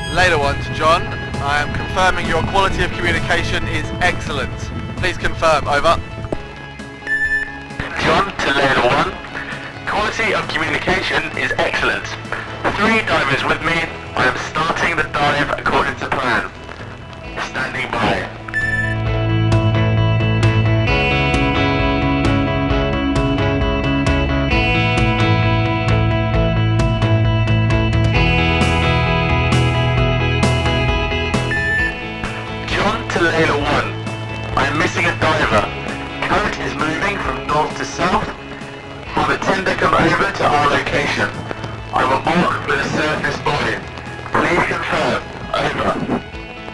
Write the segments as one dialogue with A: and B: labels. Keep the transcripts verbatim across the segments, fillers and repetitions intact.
A: Layla one to John. I am confirming your quality of communication is excellent. Please confirm, over.
B: John to Layla one. Quality of communication is excellent. Three divers with me. I am starting the dive according to plan. Standing by. Layla one. I am missing a diver. Current is moving from north to south. Will the tender come over to our location? I will mark with a surface body. Please confirm. Over.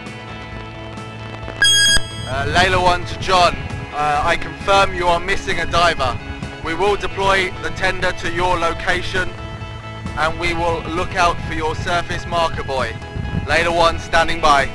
A: Uh, Layla one to John. Uh, I confirm you are missing a diver. We will deploy the tender to your location and we will look out for your surface marker buoy. Layla one standing by.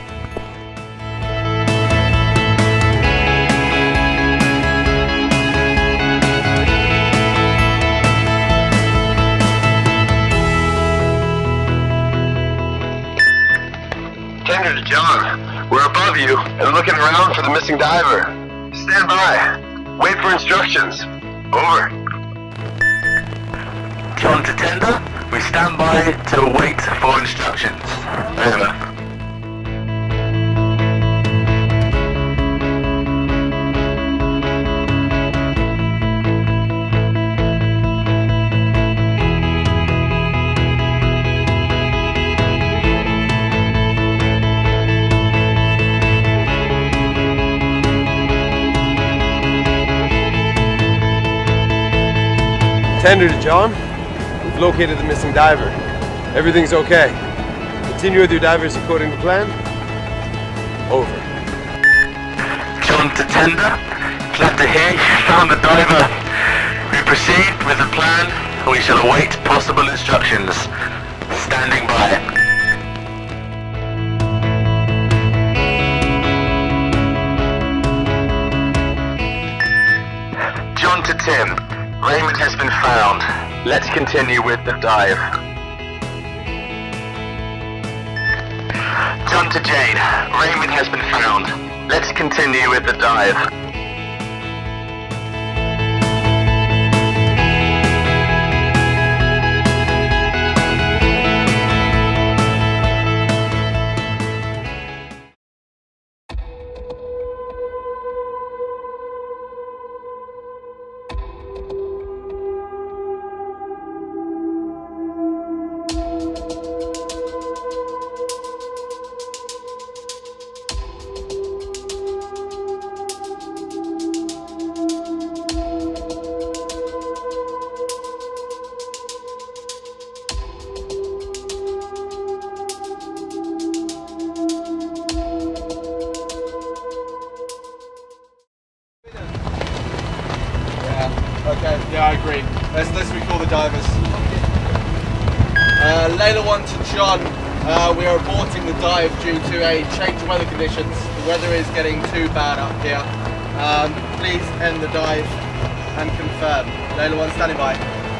C: Tender to John. We're above you and looking around for the missing diver. Stand by. Wait for instructions. Over.
B: John to tender. We stand by to wait for instructions. Over.
C: Tender to John. We've located the missing diver. Everything's okay. Continue with your divers according to plan. Over.
B: John to tender. Glad to hear you found the diver. We proceed with the plan and we shall await possible instructions. Standing by. John to Tim. Raymond has been found. Let's continue with the dive. John to Jane. Raymond has been found. Let's continue with the dive.
A: Okay, yeah, I agree. Let's, let's recall the divers. Uh, Layla one to John. Uh, we are aborting the dive due to a change of weather conditions. The weather is getting too bad up here. Um, please end the dive and confirm. Layla one standing by.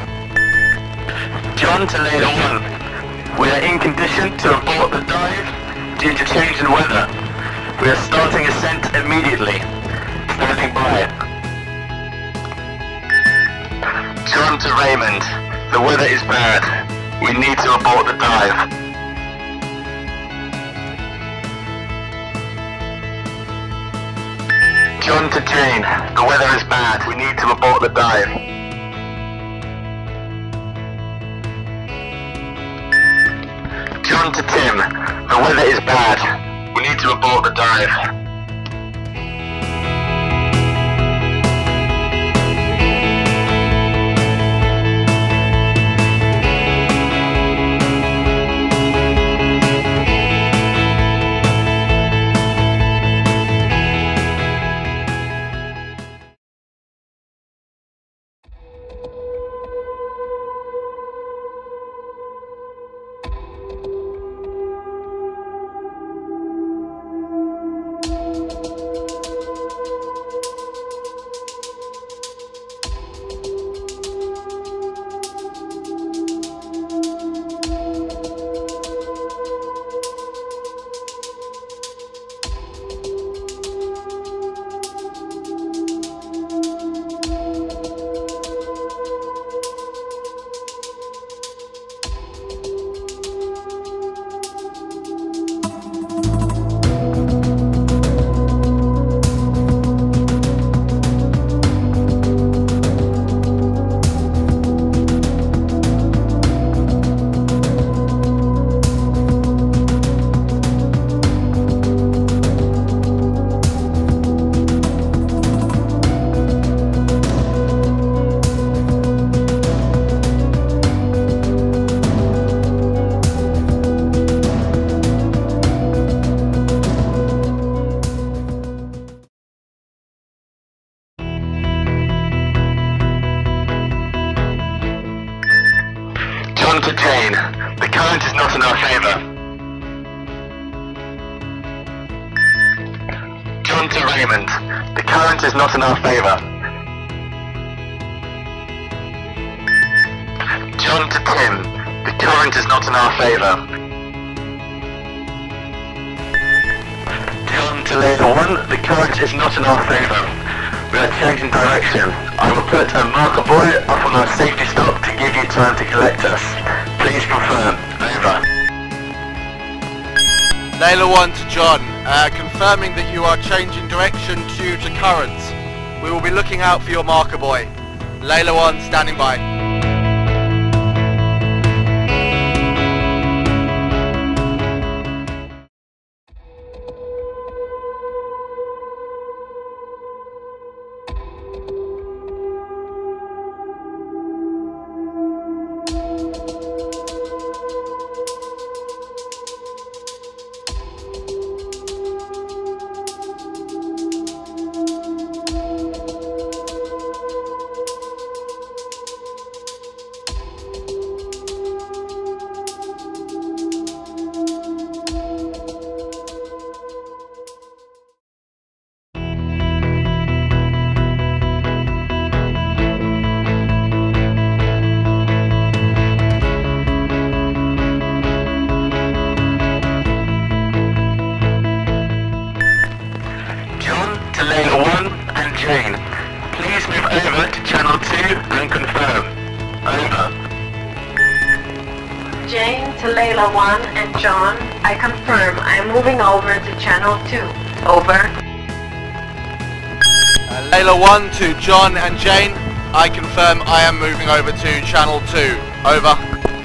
B: John to Layla one. We are in condition to abort the dive due to change in weather. We are starting ascent immediately. Standing by. John to Raymond. The weather is bad. We need to abort the dive. John to Jane. The weather is bad. We need to abort the dive. John to Tim. The weather is bad. We need to abort the dive. John to Raymond. The current is not in our favour. John to Tim. The current is not in our favour. John to Layla one. The current is not in our favour. We are changing direction. I will put a marker buoy up on our safety stop to give you time to collect us. Please confirm. Over.
A: Layla one to John, uh, confirming that you are changing direction due to currents. We will be looking out for your marker buoy. Layla one standing by.
B: Jane, please move over to channel two and confirm. Over.
D: Jane to Layla one and John, I confirm I am moving over to channel two. Over.
A: Uh, Layla one to John and Jane, I confirm I am moving over to channel two. Over.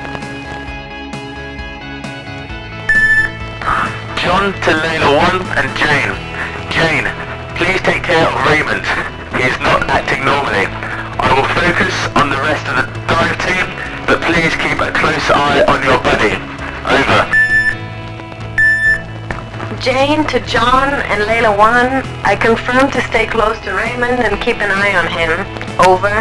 B: John to Layla one and Jane. Jane, please take care of Raymond. He is not acting normally. I will focus on the rest of the dive team, but please keep a close eye on your buddy. Over.
D: Jane to John and Layla one, I confirm to stay close to Raymond and keep an eye on him. Over.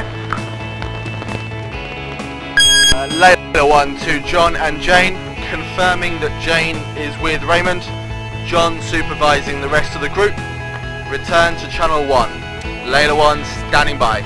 A: Uh, Layla one to John and Jane, confirming that Jane is with Raymond. John supervising the rest of the group. Return to channel one. Layla one standing by.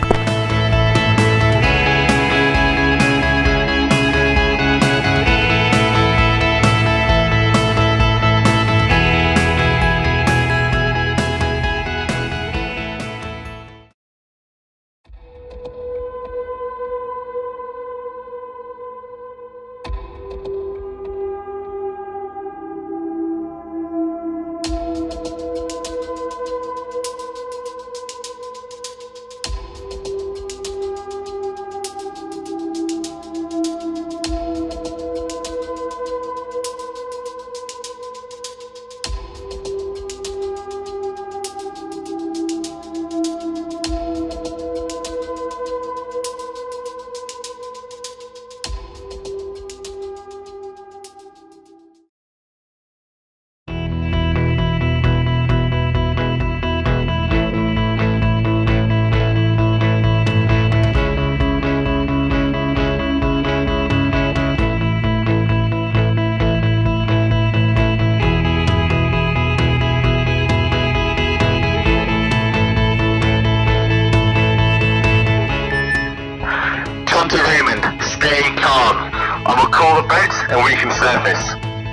B: And we can surface.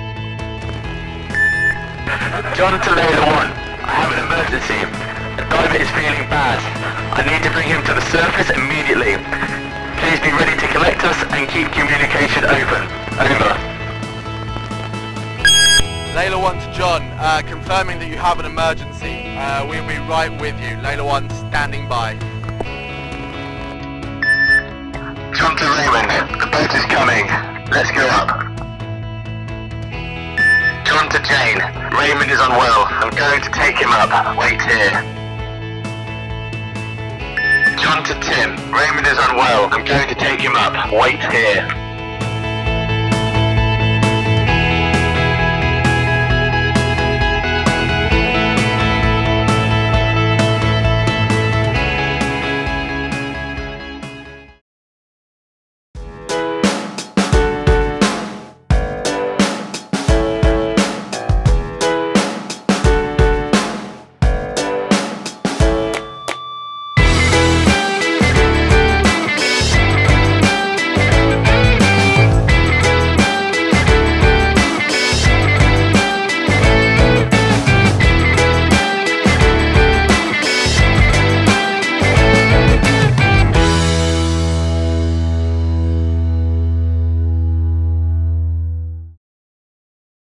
B: John to Layla one, I have an emergency. A diver is feeling bad. I need to bring him to the surface immediately. Please be ready to collect us and keep communication open. Over.
A: Layla one to John, uh, confirming that you have an emergency. Uh, we'll be right with you. Layla one standing by.
B: John to Raymond, the boat is coming. Let's go up. John to Jane, Raymond is unwell. I'm going to take him up. Wait here. John to Tim, Raymond is unwell. I'm going to take him up. Wait here.